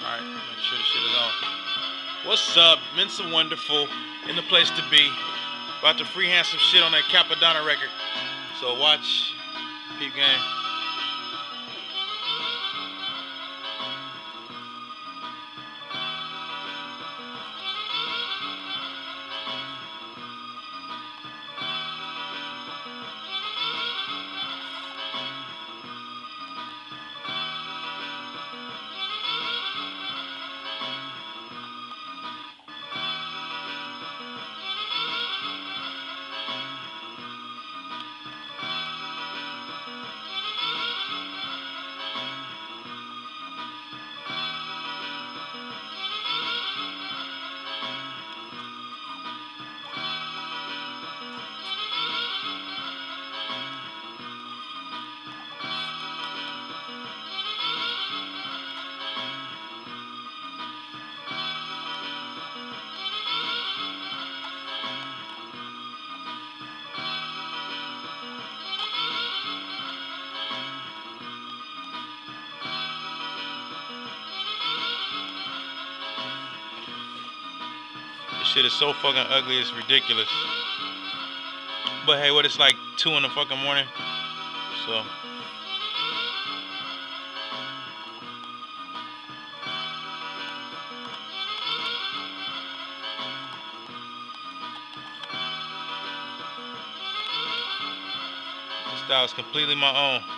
Alright, make sure the shit is on. What's up? Mensa Wonderful in the place to be. About to freehand some shit on that Capadonna record. So watch, peep game. This shit is so fucking ugly, it's ridiculous. But hey, what, it's like 2 in the fucking morning. So this style is completely my own.